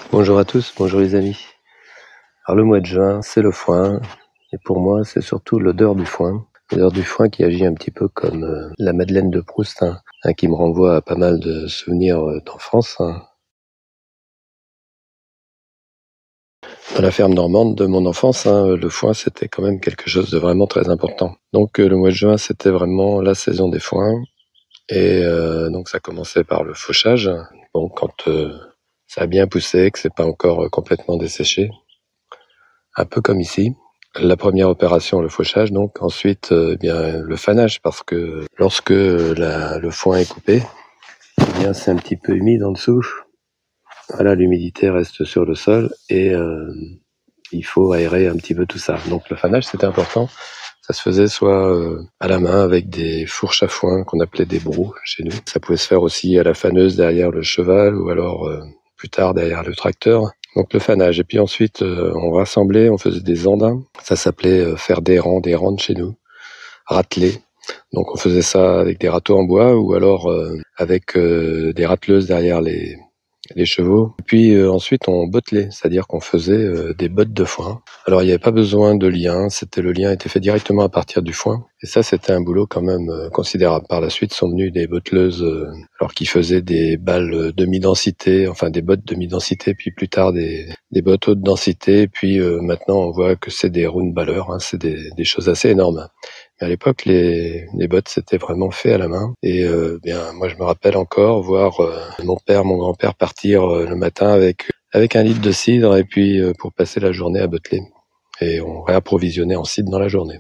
Bonjour à tous, bonjour les amis. Alors le mois de juin, c'est le foin, et pour moi c'est surtout l'odeur du foin. L'odeur du foin qui agit un petit peu comme la Madeleine de Proust, qui me renvoie à pas mal de souvenirs d'enfance. Dans la ferme normande de mon enfance, le foin c'était quand même quelque chose de vraiment très important. Donc le mois de juin c'était vraiment la saison des foins, et donc ça commençait par le fauchage. Bon, quand ça a bien poussé, que c'est pas encore complètement desséché, un peu comme ici. La première opération, le fauchage, donc ensuite bien le fanage, parce que lorsque le foin est coupé, eh bien c'est un petit peu humide en dessous. Voilà, l'humidité reste sur le sol et il faut aérer un petit peu tout ça. Donc le fanage c'était important. Ça se faisait soit à la main avec des fourches à foin qu'on appelait des brous chez nous. Ça pouvait se faire aussi à la faneuse derrière le cheval ou alors plus tard derrière le tracteur. Donc le fanage. Et puis ensuite, on rassemblait, on faisait des andins. Ça s'appelait faire des rangs de chez nous. Rateler. Donc on faisait ça avec des râteaux en bois ou alors avec des rateleuses derrière les chevaux. Et puis ensuite on bottelait, c'est-à-dire qu'on faisait des bottes de foin. Alors il n'y avait pas besoin de lien, le lien était fait directement à partir du foin. Et ça c'était un boulot quand même considérable. Par la suite sont venues des botteleuses alors qui faisaient des balles demi-densité, enfin des bottes demi-densité, puis plus tard des bottes haute densité. Puis maintenant on voit que c'est des round balleurs, c'est des choses assez énormes. Mais à l'époque, les bottes, c'était vraiment fait à la main. Et bien, moi, je me rappelle encore voir mon père, mon grand-père partir le matin avec un litre de cidre et puis pour passer la journée à botteler. Et on réapprovisionnait en cidre dans la journée.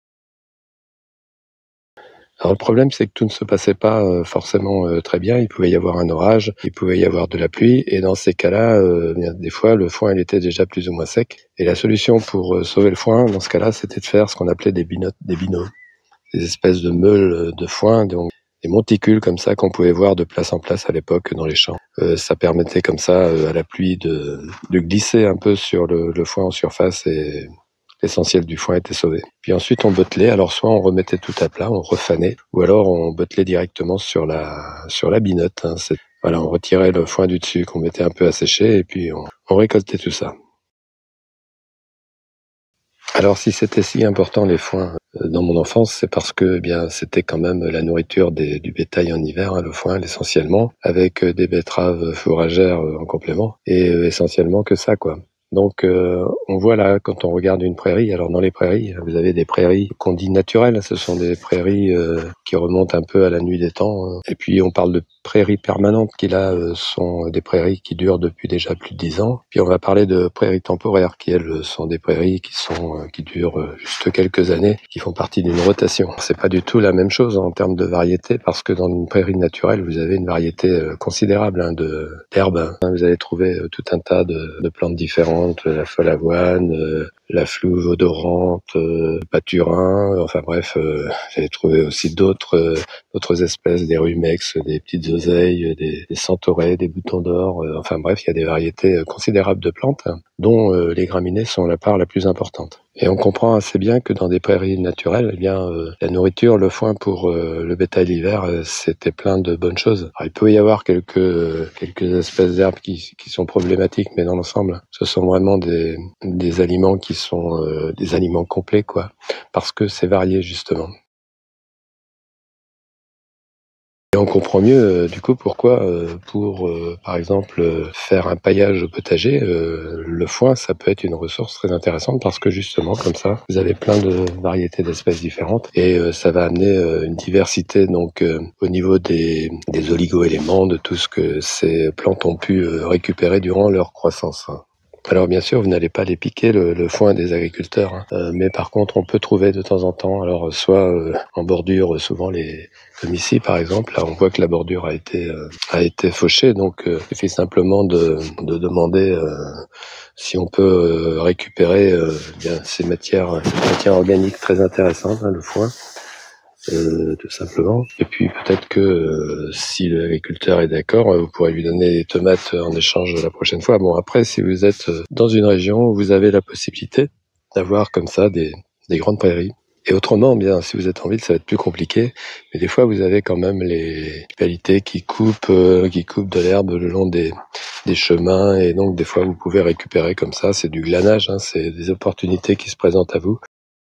Alors le problème, c'est que tout ne se passait pas forcément très bien. Il pouvait y avoir un orage, il pouvait y avoir de la pluie, et dans ces cas-là, bien, des fois, le foin il était déjà plus ou moins sec. Et la solution pour sauver le foin, dans ce cas-là, c'était de faire ce qu'on appelait des binots, des espèces de meules de foin, donc des monticules comme ça qu'on pouvait voir de place en place à l'époque dans les champs. Ça permettait comme ça à la pluie de glisser un peu sur le foin en surface et l'essentiel du foin était sauvé. Puis ensuite on bottelait, alors soit on remettait tout à plat, on refanait, ou alors on bottelait directement sur la binotte. Voilà, on retirait le foin du dessus qu'on mettait un peu à sécher et puis on récoltait tout ça. Alors si c'était si important les foins dans mon enfance, c'est parce que eh bien c'était quand même la nourriture du bétail en hiver, le foin essentiellement, avec des betteraves fourragères en complément, et essentiellement que ça quoi. Donc on voit là quand on regarde une prairie, alors dans les prairies, vous avez des prairies qu'on dit naturelles, ce sont des prairies qui remontent un peu à la nuit des temps, et puis on parle de prairies permanentes qui là sont des prairies qui durent depuis déjà plus de 10 ans. Puis on va parler de prairies temporaires qui elles sont des prairies qui durent juste quelques années, qui font partie d'une rotation. C'est pas du tout la même chose en termes de variété parce que dans une prairie naturelle vous avez une variété considérable d'herbes. Vous allez trouver tout un tas de plantes différentes, la folle avoine, la flouve odorante, pâturin, enfin bref, vous allez trouver aussi d'autres espèces, des rumex, des petites oseilles, des centaurées, des boutons d'or, enfin bref, il y a des variétés considérables de plantes, dont les graminées sont la part la plus importante. Et on comprend assez bien que dans des prairies naturelles, eh bien, la nourriture, le foin pour le bétail l'hiver, c'était plein de bonnes choses. Alors, il peut y avoir quelques espèces d'herbes qui sont problématiques, mais dans l'ensemble, ce sont vraiment des aliments qui sont des aliments complets, quoi, parce que c'est varié justement. Et on comprend mieux du coup pourquoi pour par exemple faire un paillage au potager, le foin ça peut être une ressource très intéressante parce que justement comme ça vous avez plein de variétés d'espèces différentes et ça va amener une diversité donc au niveau des oligo-éléments, de tout ce que ces plantes ont pu récupérer durant leur croissance. Alors bien sûr, vous n'allez pas les piquer le foin des agriculteurs, mais par contre, on peut trouver de temps en temps, alors soit en bordure, souvent comme ici par exemple, là on voit que la bordure a été fauchée, donc il suffit simplement de demander si on peut récupérer bien ces matières organiques très intéressantes, le foin. Tout simplement. Et puis peut-être que si l'agriculteur est d'accord, vous pourrez lui donner des tomates en échange la prochaine fois. Bon, après, si vous êtes dans une région où vous avez la possibilité d'avoir comme ça des grandes prairies, Et autrement, bien, si vous êtes en ville, ça va être plus compliqué. Mais des fois, vous avez quand même les municipalités qui coupent de l'herbe le long des chemins. Et donc, des fois, vous pouvez récupérer comme ça. C'est du glanage, hein, c'est des opportunités qui se présentent à vous.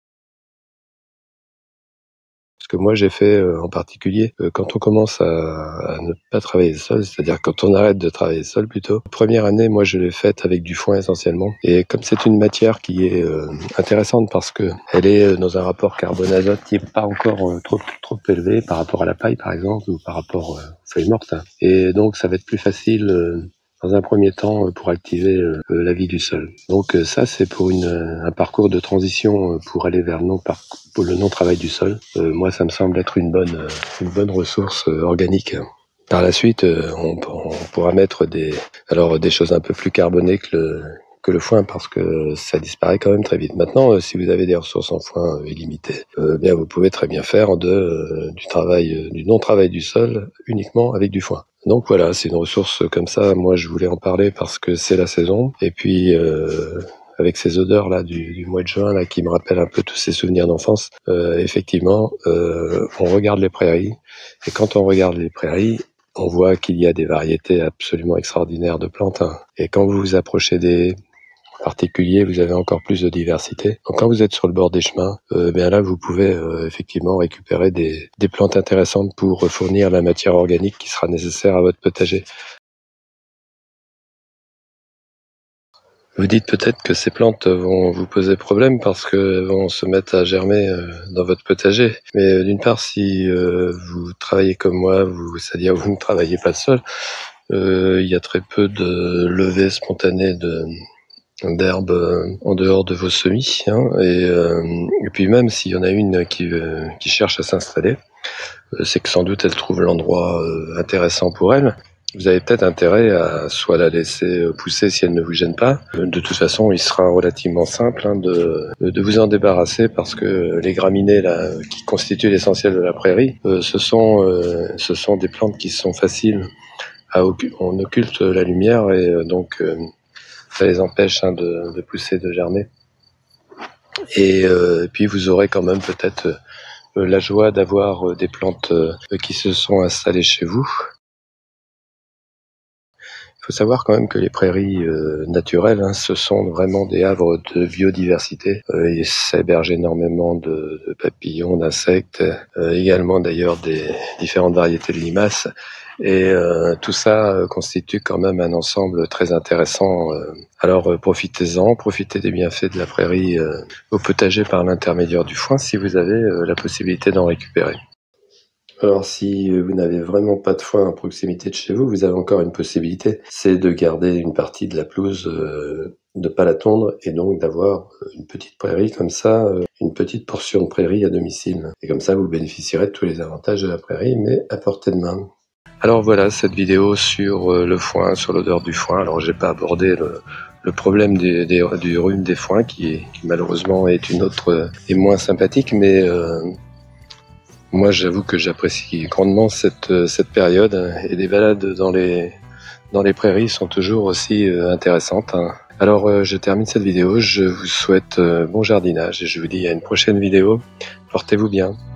Ce que moi j'ai fait en particulier, quand on commence à ne pas travailler le sol, c'est-à-dire quand on arrête de travailler le sol plutôt. Première année, moi je l'ai faite avec du foin essentiellement. Et comme c'est une matière qui est intéressante parce que elle est dans un rapport carbone-azote qui n'est pas encore trop élevé par rapport à la paille par exemple ou par rapport aux feuilles mortes. Hein. Et donc ça va être plus facile dans un premier temps pour activer la vie du sol. Donc ça c'est pour un parcours de transition pour aller vers le non-travail du sol. Moi ça me semble être une bonne ressource organique. Par la suite on pourra mettre des choses un peu plus carbonées que le foin parce que ça disparaît quand même très vite. Maintenant, si vous avez des ressources en foin illimitées, bien vous pouvez très bien faire du non-travail du sol uniquement avec du foin. Donc voilà, c'est une ressource comme ça. Moi, je voulais en parler parce que c'est la saison. Et puis, avec ces odeurs là du mois de juin là qui me rappellent un peu tous ces souvenirs d'enfance, effectivement, on regarde les prairies. Et quand on regarde les prairies, on voit qu'il y a des variétés absolument extraordinaires de plantes. Hein. Et quand vous vous approchez des particuliers, vous avez encore plus de diversité. Donc quand vous êtes sur le bord des chemins, bien là vous pouvez effectivement récupérer des plantes intéressantes pour fournir la matière organique qui sera nécessaire à votre potager. Vous dites peut-être que ces plantes vont vous poser problème parce qu'elles vont se mettre à germer dans votre potager. Mais d'une part, si vous travaillez comme moi, c'est-à-dire vous ne travaillez pas seul, il y a très peu de levée spontanée d'herbes en dehors de vos semis. Hein, et puis même s'il y en a une qui cherche à s'installer, c'est que sans doute elle trouve l'endroit intéressant pour elle. Vous avez peut-être intérêt à soit la laisser pousser si elle ne vous gêne pas. De toute façon, il sera relativement simple de vous en débarrasser parce que les graminées là, qui constituent l'essentiel de la prairie, ce sont des plantes qui sont faciles on occulte la lumière et donc ça les empêche de pousser, de germer. Et puis vous aurez quand même peut-être la joie d'avoir des plantes qui se sont installées chez vous. Il faut savoir quand même que les prairies naturelles, hein, ce sont vraiment des havres de biodiversité. Et ça héberge énormément de papillons, d'insectes, également d'ailleurs des différentes variétés de limaces. Et tout ça constitue quand même un ensemble très intéressant. Alors profitez-en, profitez des bienfaits de la prairie au potager par l'intermédiaire du foin si vous avez la possibilité d'en récupérer. Alors si vous n'avez vraiment pas de foin à proximité de chez vous, vous avez encore une possibilité, c'est de garder une partie de la pelouse, de pas la tondre et donc d'avoir une petite prairie comme ça, une petite portion de prairie à domicile. Et comme ça vous bénéficierez de tous les avantages de la prairie, mais à portée de main. Alors voilà cette vidéo sur le foin, sur l'odeur du foin. Alors j'ai pas abordé le problème du rhume des foins qui malheureusement est une autre et moins sympathique, mais moi, j'avoue que j'apprécie grandement cette période et les balades dans les prairies sont toujours aussi intéressantes. Hein. Alors, je termine cette vidéo. Je vous souhaite bon jardinage et je vous dis à une prochaine vidéo. Portez-vous bien.